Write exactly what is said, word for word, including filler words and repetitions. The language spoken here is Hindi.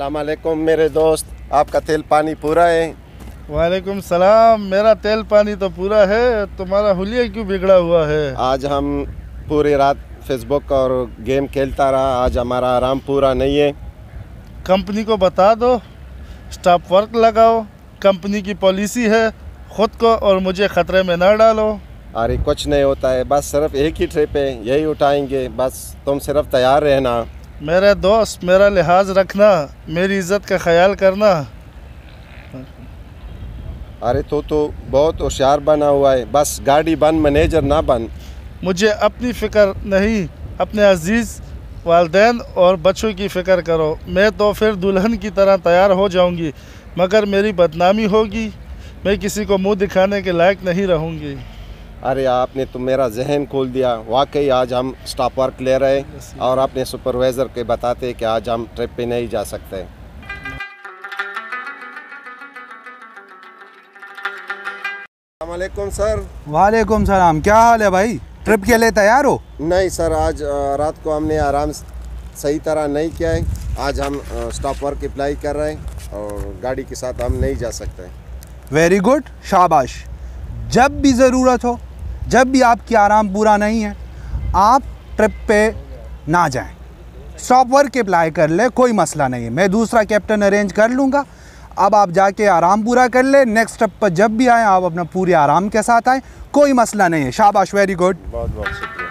अस्सलाम वालेकुम मेरे दोस्त, आपका तेल पानी पूरा है? वालेकुम सलाम, मेरा तेल पानी तो पूरा है, तुम्हारा हुलिया क्यों बिगड़ा हुआ है? आज हम पूरी रात फेसबुक और गेम खेलता रहा, आज हमारा आराम पूरा नहीं है। कंपनी को बता दो, स्टॉप वर्क लगाओ, कंपनी की पॉलिसी है, ख़ुद को और मुझे ख़तरे में न डालो। अरे कुछ नहीं होता है, बस सिर्फ एक ही ट्रिप है, यही उठाएंगे, बस तुम सिर्फ तैयार रहना। मेरे दोस्त, मेरा लिहाज रखना, मेरी इज़्ज़त का ख्याल करना। अरे तो तो बहुत होशियार बना हुआ है, बस गाड़ी बन, मैनेजर ना बन। मुझे अपनी फ़िक्र नहीं, अपने अजीज़ वालदैन और बच्चों की फ़िक्र करो। मैं तो फिर दुल्हन की तरह तैयार हो जाऊंगी, मगर मेरी बदनामी होगी, मैं किसी को मुंह दिखाने के लायक नहीं रहूंगी। अरे आपने तो मेरा जहन खोल दिया, वाकई आज हम स्टॉप वर्क ले रहे हैं और अपने सुपरवाइज़र के बताते कि आज हम ट्रिप पे नहीं जा सकते। अस्सलाम वालेकुम सर। वालेकुम सलाम, क्या हाल है भाई? ट्रिप के लिए तैयार हो? नहीं सर, आज रात को हमने आराम सही तरह नहीं किया है, आज हम स्टॉप वर्क अप्लाई कर रहे हैं और गाड़ी के साथ हम नहीं जा सकते। वेरी गुड, शाबाश। जब भी ज़रूरत हो, जब भी आपकी आराम पूरा नहीं है, आप ट्रिप पे ना जाएं, स्टॉप वर्क अप्लाई कर ले, कोई मसला नहीं है, मैं दूसरा कैप्टन अरेंज कर लूँगा। अब आप जाके आराम पूरा कर ले, नेक्स्ट ट्रिप पर जब भी आएँ आप अपना पूरे आराम के साथ आएँ, कोई मसला नहीं है। शाबाश, वेरी गुड। बहुत बहुत शुक्रिया।